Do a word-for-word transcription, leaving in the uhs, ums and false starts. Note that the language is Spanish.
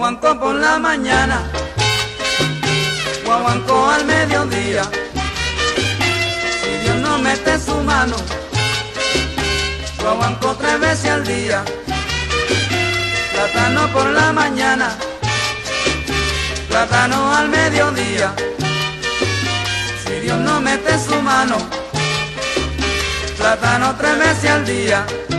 guaguancó por la mañana, guaguancó al mediodía. Si Dios no mete su mano, guaguancó tres veces al día. Plátano por la mañana, plátano al mediodía. Si Dios no mete su mano, plátano tres veces al día.